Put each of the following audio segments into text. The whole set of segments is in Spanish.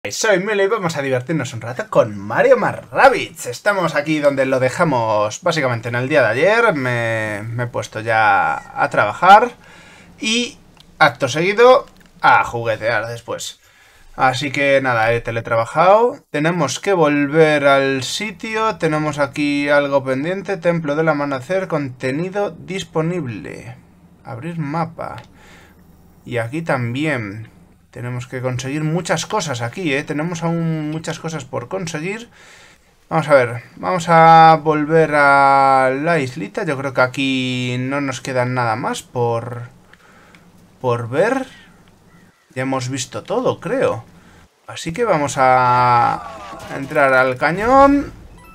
Soy Milo y vamos a divertirnos un rato con Mario + Rabbids. Estamos aquí donde lo dejamos básicamente en el día de ayer. Me he puesto ya a trabajar y acto seguido a juguetear después. Así que nada, he teletrabajado. Tenemos que volver al sitio. Tenemos aquí algo pendiente. Templo del amanecer, contenido disponible. Abrir mapa. Y aquí también. Tenemos que conseguir muchas cosas aquí, ¿eh? Tenemos aún muchas cosas por conseguir. Vamos a ver. Vamos a volver a la islita. Yo creo que aquí no nos queda nada más por ver. Ya hemos visto todo, creo. Así que vamos a entrar al cañón.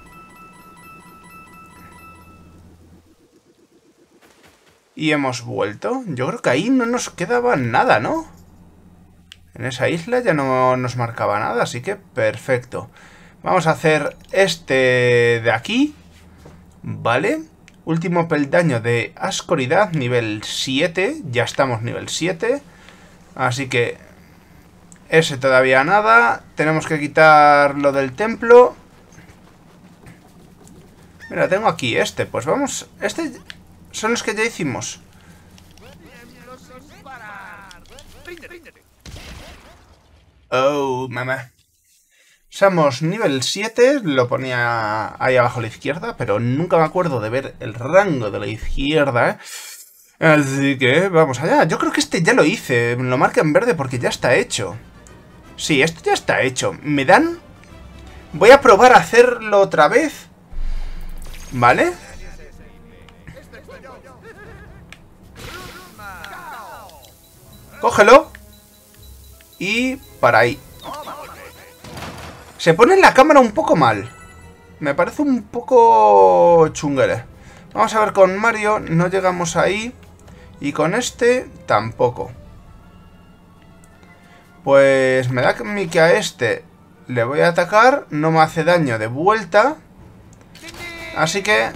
Y hemos vuelto. Yo creo que ahí no nos quedaba nada, ¿no? En esa isla ya no nos marcaba nada, así que perfecto. Vamos a hacer este de aquí. Vale. Último peldaño de oscuridad, nivel 7. Ya estamos nivel 7. Así que ese todavía nada. Tenemos que quitar lo del templo. Mira, tengo aquí este. Pues vamos. Este son los que ya hicimos. Oh, mamá. Somos nivel 7, lo ponía ahí abajo a la izquierda, pero nunca me acuerdo de ver el rango de la izquierda, ¿eh? Así que vamos allá. Yo creo que este ya lo hice, lo marca en verde porque ya está hecho. Sí, esto ya está hecho. ¿Me dan? Voy a probar a hacerlo otra vez. ¿Vale? Cógelo. Y para ahí. Se pone la cámara un poco mal. Me parece un poco chunguere. Vamos a ver con Mario. No llegamos ahí. Y con este tampoco. Pues me da a mí que a este le voy a atacar. No me hace daño de vuelta. Así que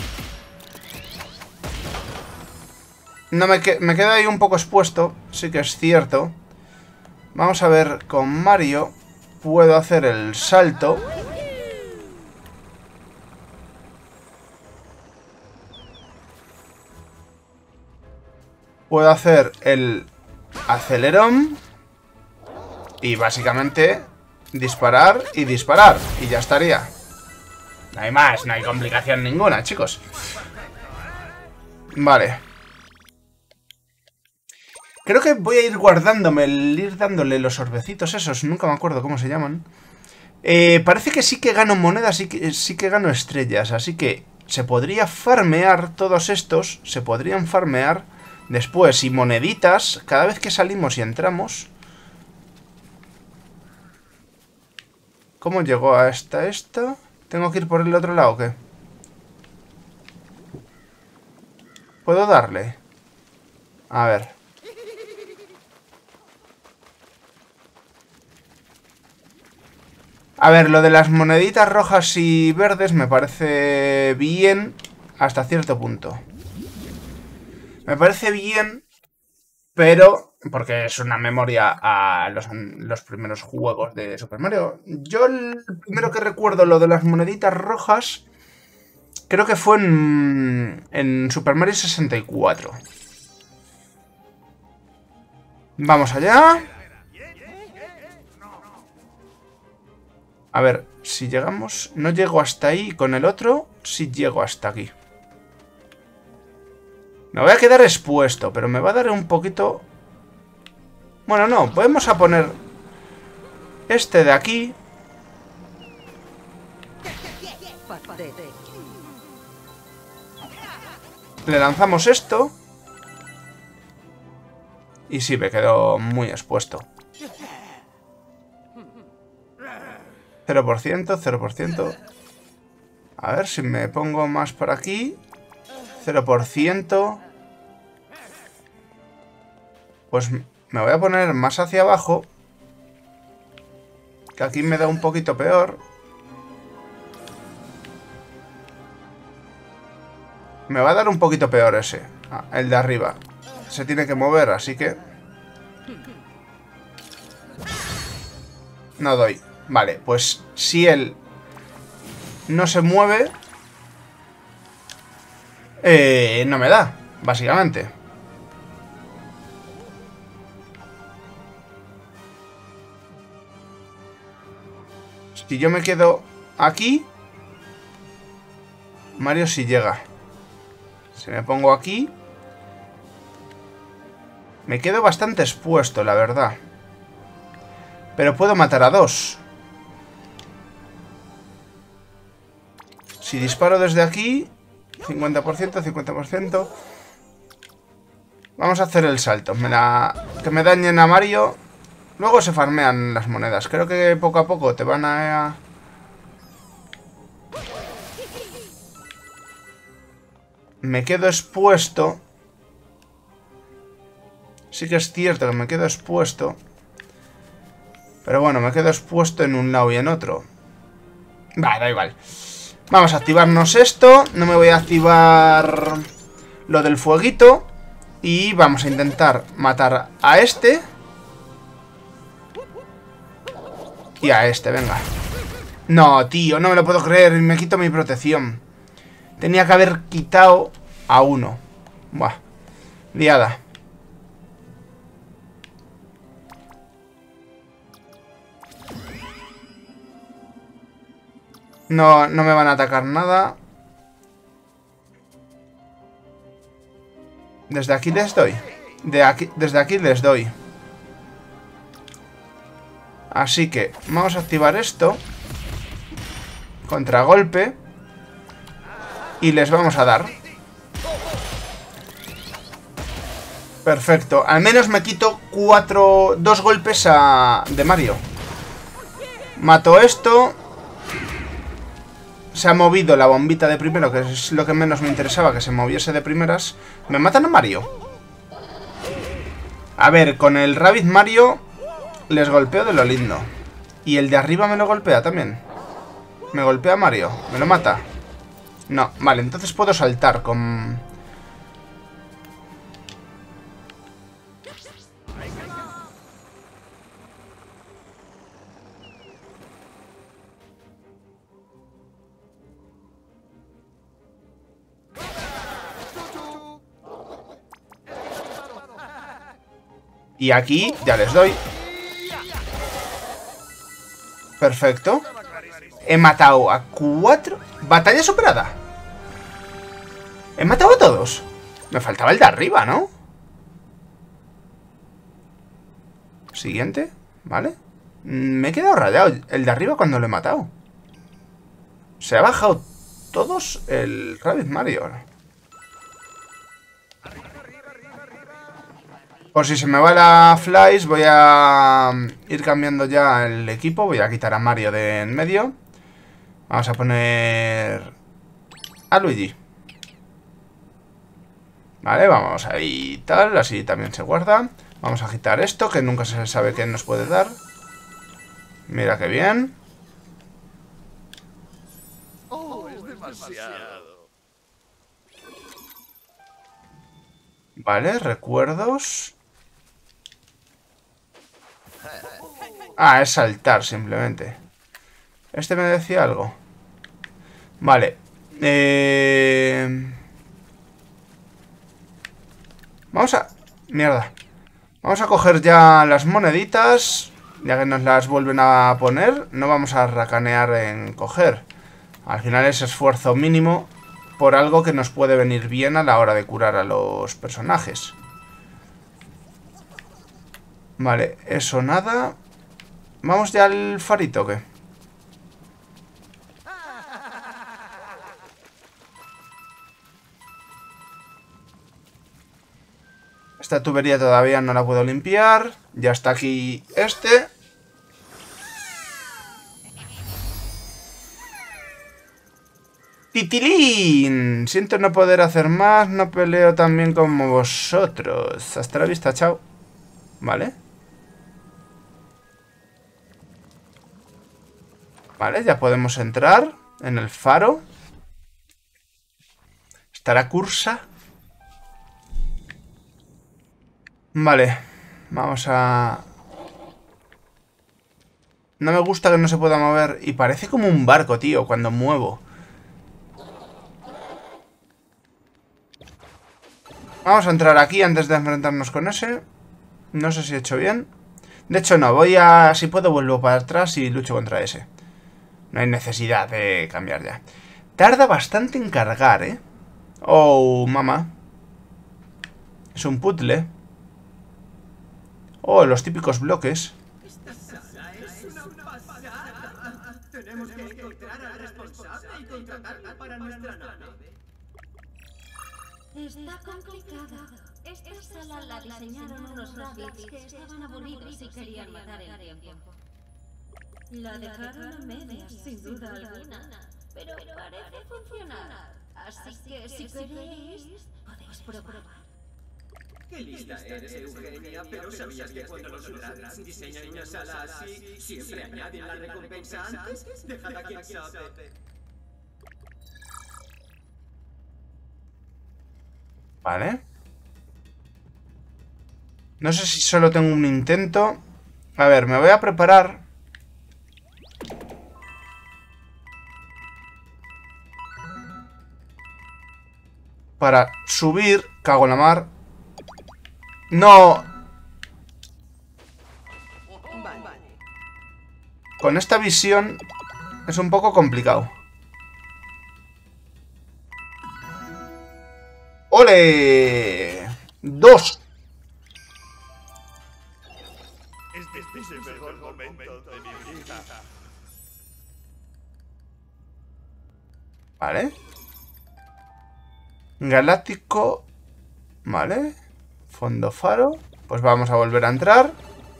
no me quedo ahí un poco expuesto. Sí que es cierto. Vamos a ver con Mario. Puedo hacer el salto. Puedo hacer el acelerón. Y básicamente disparar y disparar. Y ya estaría. No hay más, no hay complicación ninguna, chicos. Vale. Creo que voy a ir guardándome, ir dándole los sorbecitos esos. Nunca me acuerdo cómo se llaman. Parece que sí que gano monedas, sí que gano estrellas. Así que se podría farmear todos estos. Se podrían farmear después. Y moneditas, cada vez que salimos y entramos. ¿Cómo llegó a esta? ¿Tengo que ir por el otro lado o qué? ¿Puedo darle? A ver. A ver, lo de las moneditas rojas y verdes me parece bien hasta cierto punto. Me parece bien, pero porque es una memoria a los primeros juegos de Super Mario. Yo el primero que recuerdo lo de las moneditas rojas creo que fue en Super Mario 64. Vamos allá. A ver, si llegamos... No llego hasta ahí, con el otro sí llego hasta aquí. Me voy a quedar expuesto, pero me va a dar un poquito... Bueno, no, podemos a poner este de aquí. Le lanzamos esto. Y sí, me quedo muy expuesto. 0%, 0%. A ver si me pongo más por aquí. 0%. Pues me voy a poner más hacia abajo. Que aquí me da un poquito peor. Me va a dar un poquito peor ese. El de arriba. Se tiene que mover, así que... No doy. Vale, pues si él no se mueve, no me da, básicamente. Si yo me quedo aquí, Mario sí llega. Si me pongo aquí, me quedo bastante expuesto, la verdad. Pero puedo matar a dos. Si disparo desde aquí, 50%, 50%. Vamos a hacer el salto. Que me dañen a Mario. Luego se farmean las monedas. Creo que poco a poco te van a... Me quedo expuesto. Sí que es cierto que me quedo expuesto. Pero bueno, me quedo expuesto en un lado y en otro. Va, da igual. Vamos a activarnos esto. No me voy a activar lo del fueguito. Y vamos a intentar matar a este. Y a este, venga. No, tío, no me lo puedo creer. Me quito mi protección. Tenía que haber quitado a uno. Buah, liada. No, no me van a atacar nada. Desde aquí les doy. Desde aquí les doy. Así que vamos a activar esto. Contragolpe. Y les vamos a dar. Perfecto. Al menos me quito 2 golpes de Mario. Mato esto. Se ha movido la bombita de primero, que es lo que menos me interesaba, que se moviese de primeras. ¿Me matan a Mario? A ver, con el Rabbit Mario les golpeo de lo lindo. Y el de arriba me lo golpea también. Me golpea a Mario. ¿Me lo mata? No, vale, entonces puedo saltar con... Y aquí ya les doy. Perfecto. He matado a 4. Batalla superada. He matado a todos. Me faltaba el de arriba, ¿no? Siguiente. Vale. Me he quedado rayado. El de arriba cuando lo he matado. Se ha bajado todos el Rabbit Mario. Por si se me va la Flies, voy a ir cambiando ya el equipo. Voy a quitar a Mario de en medio. Vamos a poner a Luigi. Vale, vamos ahí tal, así también se guarda. Vamos a quitar esto, que nunca se sabe qué nos puede dar. Mira qué bien. Oh, es demasiado. Vale, recuerdos. Ah, es saltar simplemente. Este me decía algo. Vale. Vamos a... Mierda. Vamos a coger ya las moneditas. Ya que nos las vuelven a poner. No vamos a racanear en coger. Al final es esfuerzo mínimo por algo que nos puede venir bien a la hora de curar a los personajes. Vale, eso nada. ¿Vamos ya al farito o qué? Esta tubería todavía no la puedo limpiar. Ya está aquí este. ¡Titilín! Siento no poder hacer más. No peleo tan bien como vosotros. Hasta la vista, chao. Vale. Vale, ya podemos entrar en el faro. ¿Estará Cursa? Vale. Vamos a... No me gusta que no se pueda mover. Y parece como un barco, tío, cuando muevo. Vamos a entrar aquí antes de enfrentarnos con ese. No sé si he hecho bien. De hecho, no. Voy a... Si puedo, vuelvo para atrás y lucho contra ese. No hay necesidad de cambiar ya. Tarda bastante en cargar, ¿eh? Oh, mamá. Es un puzzle. Oh, los típicos bloques. Esta sala es una pasada. Tenemos que encontrar al responsable y contratarlo para nuestra nave. Está complicado. Esta sala la diseñaron unos rabbits que estaban aburridos y querían matar el tiempo. La dejaron a medias, sin duda alguna, pero parece funcionar. Así que si queréis, podéis probar. Qué lista eres, Eugenia, pero ¿sabías que cuando los Rabbits diseñan una sala así, siempre añaden la recompensa antes? Déjala quien sabe. Vale. No sé si solo tengo un intento. A ver, me voy a preparar. Para subir. Cago en la mar. ¡No! Con esta visión es un poco complicado. ¡Ole! ¡2! Este es el mejor momento de mi vida. Vale. Galáctico. Vale. Fondo faro. Pues vamos a volver a entrar.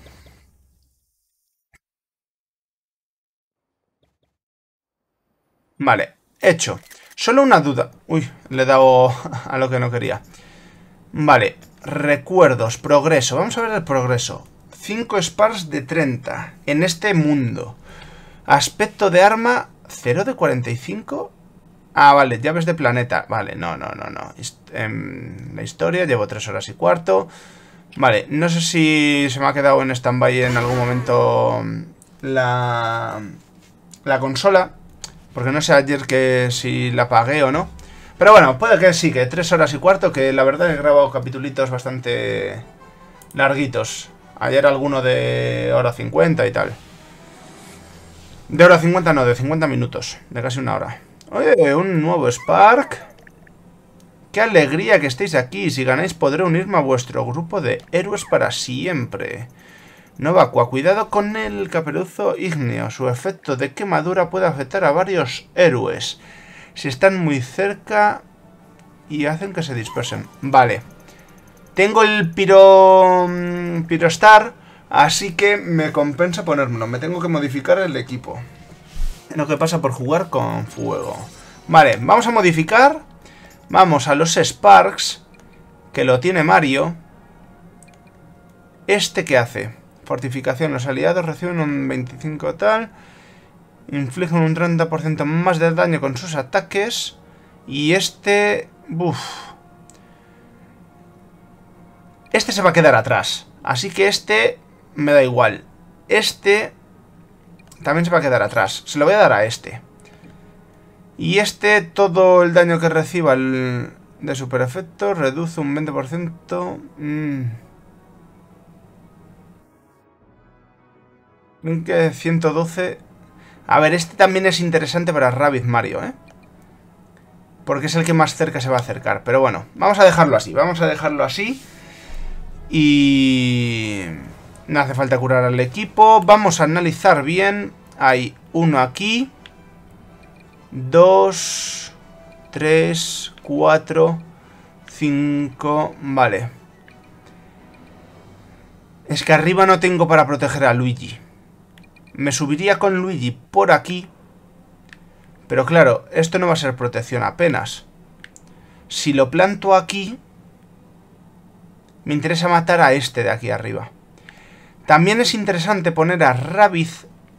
Vale, hecho. Solo una duda. Uy, le he dado a lo que no quería. Vale, recuerdos, progreso. Vamos a ver el progreso. 5 sparks de 30 en este mundo. Aspecto de arma 0 de 45. Ah, vale, llaves de planeta. Vale, no. La historia llevo 3 horas y cuarto. Vale, no sé si se me ha quedado en stand-by en algún momento la consola. Porque no sé ayer que si la apagué o no. Pero bueno, puede que sí, que 3 horas y cuarto. Que la verdad he grabado capitulitos bastante larguitos. Ayer alguno de hora 50 y tal. De hora 50 no, de 50 minutos. De casi una hora. Oye, un nuevo Spark. ¡Qué alegría que estéis aquí! Si ganáis podré unirme a vuestro grupo de héroes para siempre. Novacua, cuidado con el caperuzo ígneo. Su efecto de quemadura puede afectar a varios héroes. Si están muy cerca y hacen que se dispersen. Vale. Tengo el Pirostar, así que me compensa ponérmelo. Me tengo que modificar el equipo. Lo que pasa por jugar con fuego. Vale, vamos a modificar. Vamos a los Sparks, que lo tiene Mario. ¿Este qué hace? Fortificación. Los aliados reciben un 25 tal. Infligen un 30% más de daño con sus ataques. Y este... Uf. Este se va a quedar atrás. Así que este me da igual. Este también se va a quedar atrás. Se lo voy a dar a este. Y este, todo el daño que reciba de super efecto, reduce un 20%. Que 112. A ver, este también es interesante para Rabbit Mario, ¿eh? Porque es el que más cerca se va a acercar. Pero bueno, vamos a dejarlo así. Vamos a dejarlo así. Y... no hace falta curar al equipo. Vamos a analizar bien. Hay uno aquí. 2, 3, 4, 5... Vale. Es que arriba no tengo para proteger a Luigi. Me subiría con Luigi por aquí. Pero claro, esto no va a ser protección apenas. Si lo planto aquí, me interesa matar a este de aquí arriba. También es interesante poner a Rabbit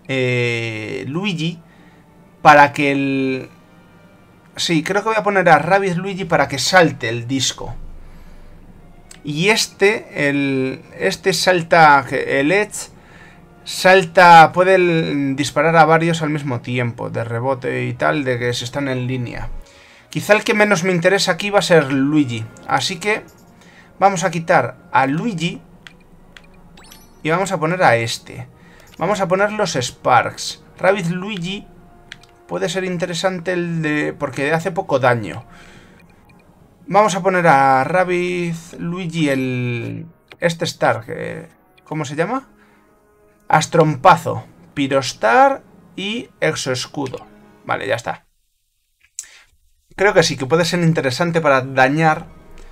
Luigi para que el... Sí, creo que voy a poner a Rabbit Luigi para que salte el disco. Y este salta... El Edge salta, puede disparar a varios al mismo tiempo, de rebote y tal, de que se están en línea. Quizá el que menos me interesa aquí va a ser Luigi. Así que vamos a quitar a Luigi y vamos a poner a este. Vamos a poner los Sparks. Rabid Luigi puede ser interesante porque hace poco daño. Vamos a poner a Rabid Luigi este Star, ¿cómo se llama? Astrompazo, Pirostar y Exoescudo. Vale, ya está. Creo que sí, que puede ser interesante para dañar.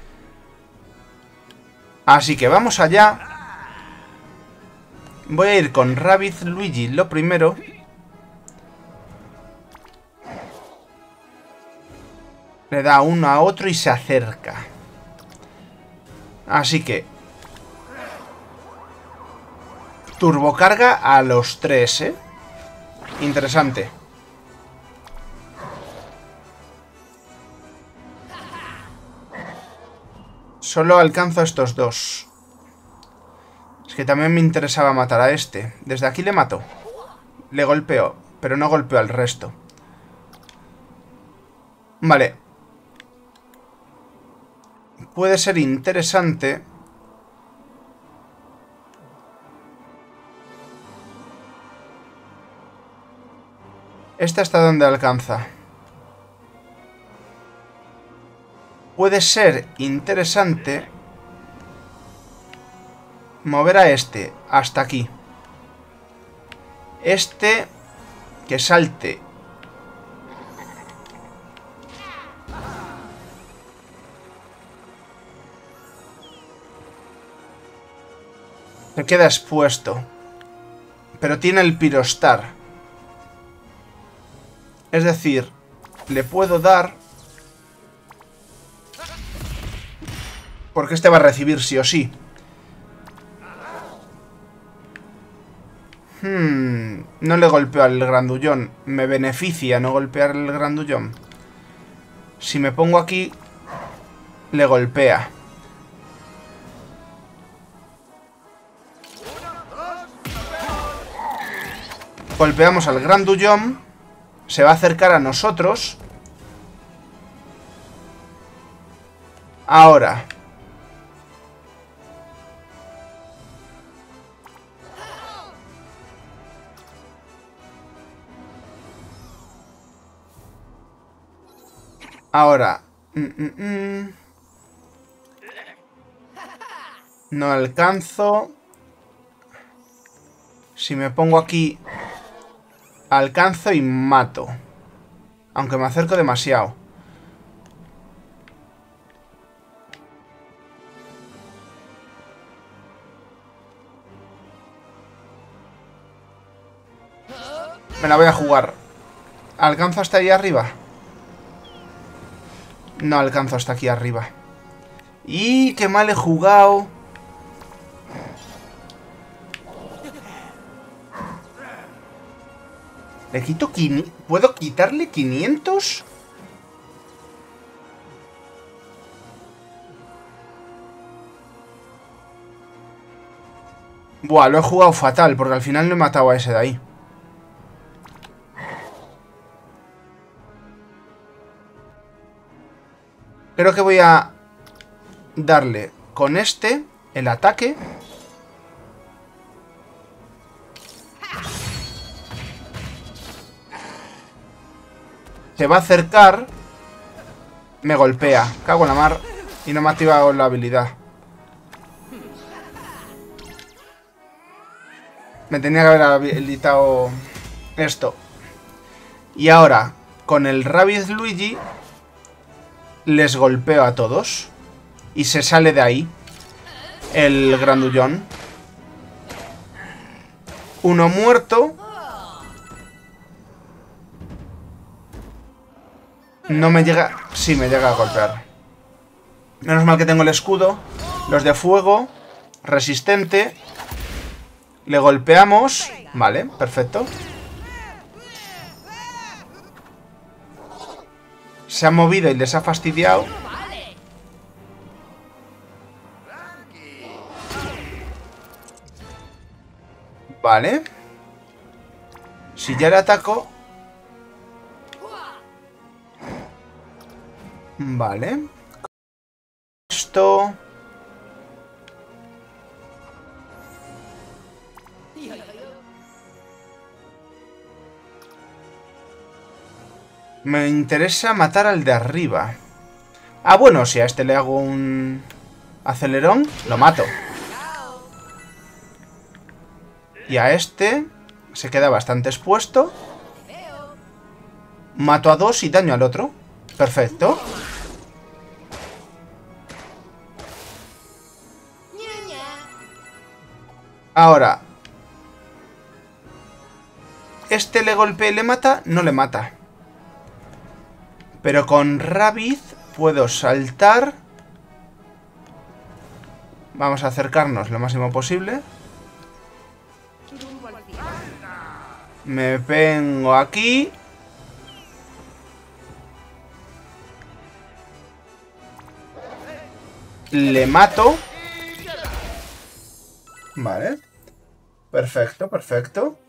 Así que vamos allá. Voy a ir con Rabid Luigi lo primero. Le da uno a otro y se acerca. Así que turbocarga a los tres, ¿eh? Interesante. Solo alcanzo a estos dos. Es que también me interesaba matar a este. Desde aquí le mato. Le golpeo, pero no golpeo al resto. Vale. Puede ser interesante. ¿Esta hasta dónde alcanza? Puede ser interesante mover a este hasta aquí. Este que salte. Se queda expuesto. Pero tiene el Pirostar. Es decir, le puedo dar... Porque este va a recibir sí o sí. No le golpeo al grandullón. Me beneficia no golpear el grandullón. Si me pongo aquí, le golpea. Golpeamos al grandullón. Se va a acercar a nosotros. Ahora. Ahora. No alcanzo. Si me pongo aquí... Alcanzo y mato. Aunque me acerco demasiado. Me la voy a jugar. ¿Alcanzo hasta ahí arriba? No alcanzo hasta aquí arriba. ¡Y qué mal he jugado! ¿Le quito 500? ¿Puedo quitarle 500? Buah, lo he jugado fatal, porque al final no he matado a ese de ahí. Creo que voy a darle con este el ataque. Se va a acercar. Me golpea. Cago en la mar. Y no me ha activado la habilidad. Me tenía que haber habilitado esto. Y ahora, con el Rabid Luigi, les golpeo a todos. Y se sale de ahí el grandullón. Uno muerto. No me llega... Sí, me llega a golpear. Menos mal que tengo el escudo. Los de fuego. Resistente. Le golpeamos. Vale, perfecto. Se ha movido y les ha fastidiado. Vale. Si ya le ataco... Vale. Esto... Me interesa matar al de arriba. Ah, bueno, si a este le hago un acelerón, lo mato. Y a este se queda bastante expuesto. Mato a dos y daño al otro. Perfecto. Ahora, este le golpea y le mata, no le mata. Pero con Rabbids puedo saltar. Vamos a acercarnos lo máximo posible. Me vengo aquí. Le mato. Vale. Perfecto, perfecto.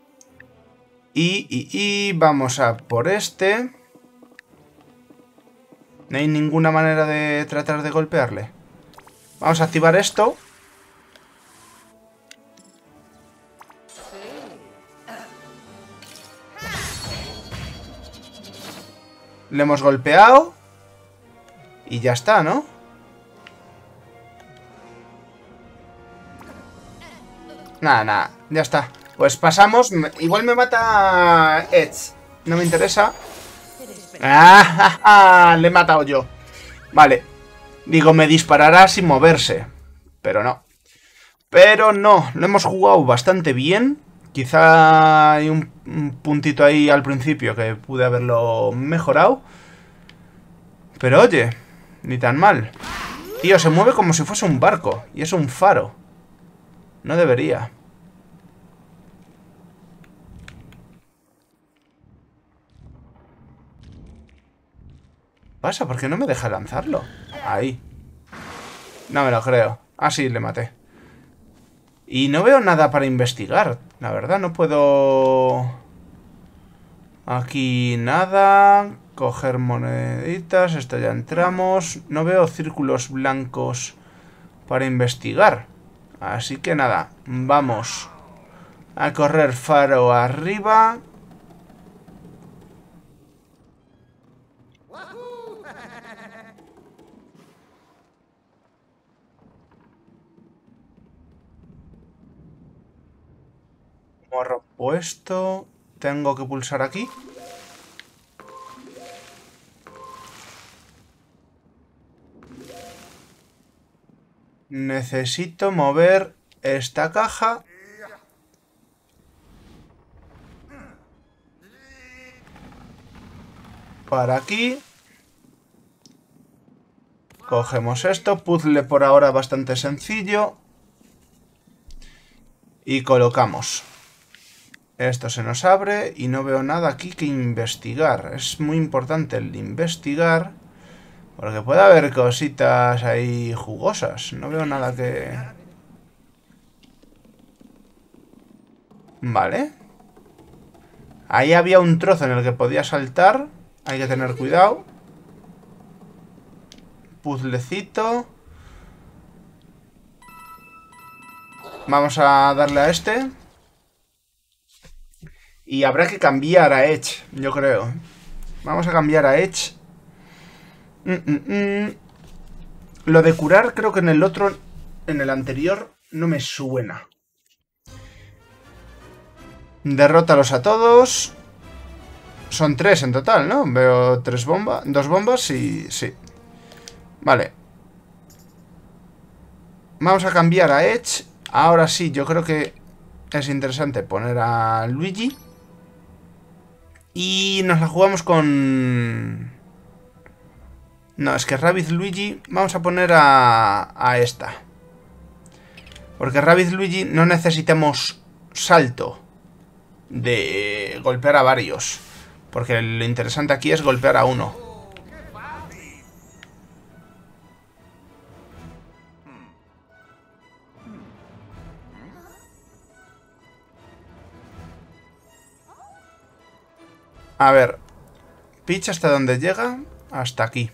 Y vamos a por este. No hay ninguna manera de tratar de golpearle. Vamos a activar esto. Le hemos golpeado. Y ya está, ¿no? Nada, nada, ya está. Pues pasamos. Igual me mata Edge. No me interesa. ¡Ah! Le he matado yo. Vale. Digo, me disparará sin moverse. Pero no. Pero no. Lo hemos jugado bastante bien. Quizá hay un puntito ahí al principio que pude haberlo mejorado. Pero oye, ni tan mal. Tío, se mueve como si fuese un barco. Y es un faro. No debería. ¿Qué pasa? ¿Por qué no me deja lanzarlo? Ahí. No me lo creo. Ah, sí, le maté. Y no veo nada para investigar. La verdad, no puedo... Aquí nada. Coger moneditas. Esto ya entramos. No veo círculos blancos para investigar. Así que nada. Vamos a correr faro arriba. Morro puesto. Tengo que pulsar aquí. Necesito mover esta caja. Para aquí. Cogemos esto. Puzzle por ahora bastante sencillo. Y colocamos. Esto se nos abre y no veo nada aquí que investigar. Es muy importante el investigar. Porque puede haber cositas ahí jugosas. No veo nada que... Vale. Ahí había un trozo en el que podía saltar. Hay que tener cuidado. Puzzlecito. Vamos a darle a este. Y habrá que cambiar a Edge, yo creo. Vamos a cambiar a Edge. Lo de curar creo que en el otro, en el anterior, no me suena. Derrótalos a todos. Son 3 en total, ¿no? Veo 3 bombas, 2 bombas y... sí. Vale. Vamos a cambiar a Edge. Ahora sí, yo creo que es interesante poner a Luigi. Y nos la jugamos con... No, es que Rabbids Luigi... Vamos a poner a esta. Porque Rabbids Luigi no necesitamos salto de golpear a varios. Porque lo interesante aquí es golpear a uno. A ver. Peach hasta dónde llega. Hasta aquí.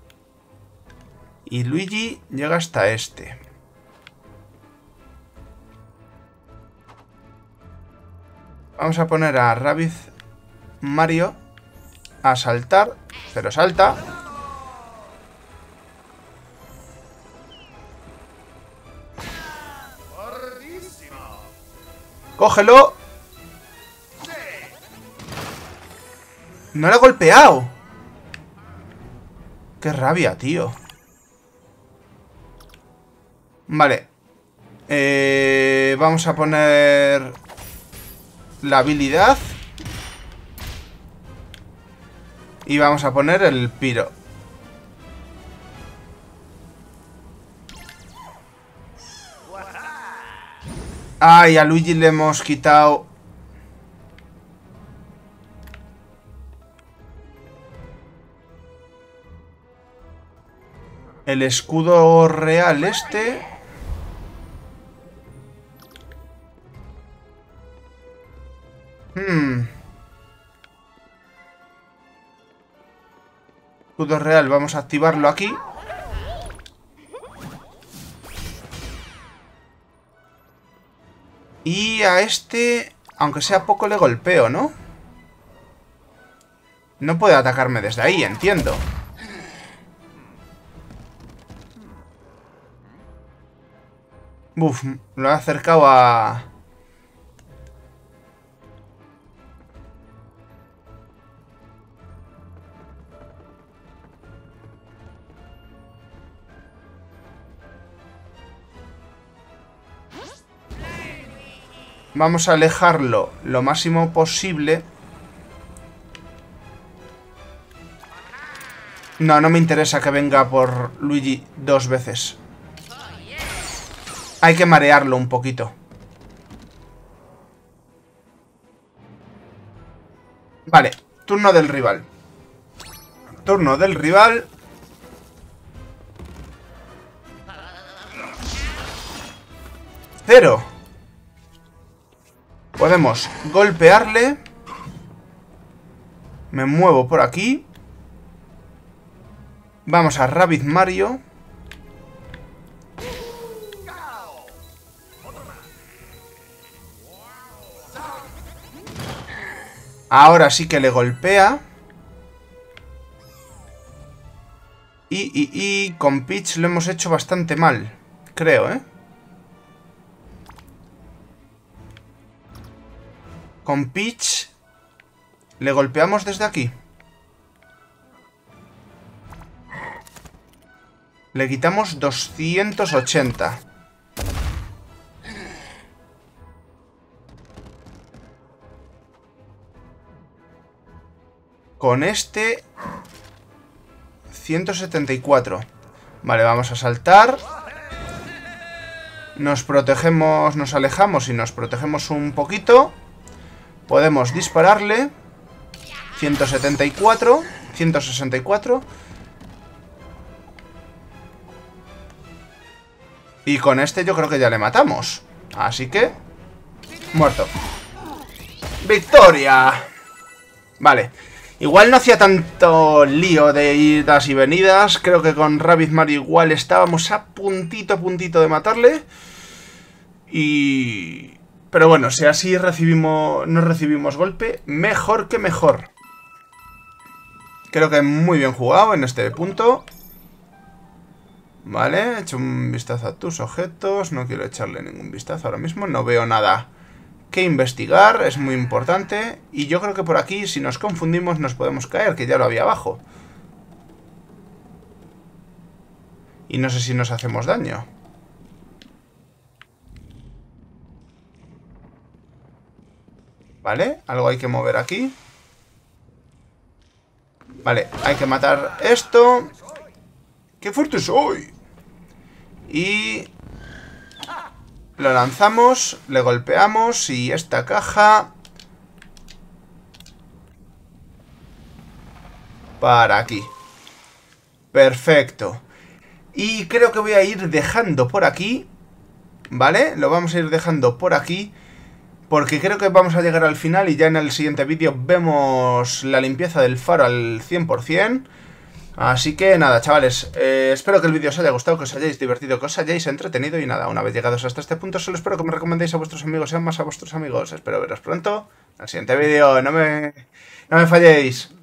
Y Luigi llega hasta este. Vamos a poner a Rabbids Mario a saltar. Pero salta. ¡Cógelo! ¡No le he golpeado! ¡Qué rabia, tío! Vale. Vamos a poner la habilidad. Y vamos a poner el piro. Ay, a Luigi le hemos quitado... el escudo real este. Escudo real, vamos a activarlo aquí. Y a este, aunque sea poco, le golpeo, ¿no? No puede atacarme desde ahí, entiendo. Uf, lo he acercado a... Vamos a alejarlo lo máximo posible. No, no me interesa que venga por Luigi 2 veces. Hay que marearlo un poquito. Vale, turno del rival. Turno del rival. Cero. Podemos golpearle. Me muevo por aquí. Vamos a Rabbids Mario. Ahora sí que le golpea. Y con Peach lo hemos hecho bastante mal. Creo, ¿eh? Con Peach le golpeamos desde aquí. Le quitamos 280. Con este 174. Vale, vamos a saltar. Nos protegemos, nos alejamos y nos protegemos un poquito. Podemos dispararle. 174. 164. Y con este yo creo que ya le matamos. Así que... muerto. ¡Victoria! Vale. Igual no hacía tanto lío de idas y venidas. Creo que con Rabbids Mario igual estábamos a puntito de matarle. Y... pero bueno, si así no recibimos golpe, mejor que mejor. Creo que muy bien jugado en este punto. Vale, he hecho un vistazo a tus objetos. No quiero echarle ningún vistazo ahora mismo. No veo nada que investigar, es muy importante. Y yo creo que por aquí, si nos confundimos, nos podemos caer, que ya lo había abajo. Y no sé si nos hacemos daño. Vale, algo hay que mover aquí. Vale, hay que matar esto. ¡Qué fuerte soy! Y... lo lanzamos, le golpeamos y esta caja... para aquí. Perfecto. Y creo que voy a ir dejando por aquí. ¿Vale? Lo vamos a ir dejando por aquí. porque creo que vamos a llegar al final y ya en el siguiente vídeo vemos la limpieza del faro al 100%. Así que nada, chavales, espero que el vídeo os haya gustado, que os hayáis divertido, que os hayáis entretenido y nada, una vez llegados hasta este punto solo espero que me recomendéis a vuestros amigos, sean más a vuestros amigos. Espero veros pronto en el siguiente vídeo, no me falléis.